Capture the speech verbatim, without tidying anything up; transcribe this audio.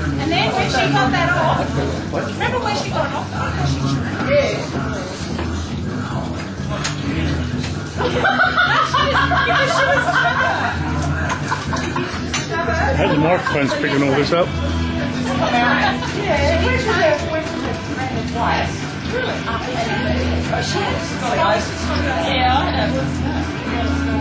And then when she got that off, remember when she got it off? Yeah. How's the microphone's picking all this up? Yeah, where's the where's the twice? Really? Yeah, I know.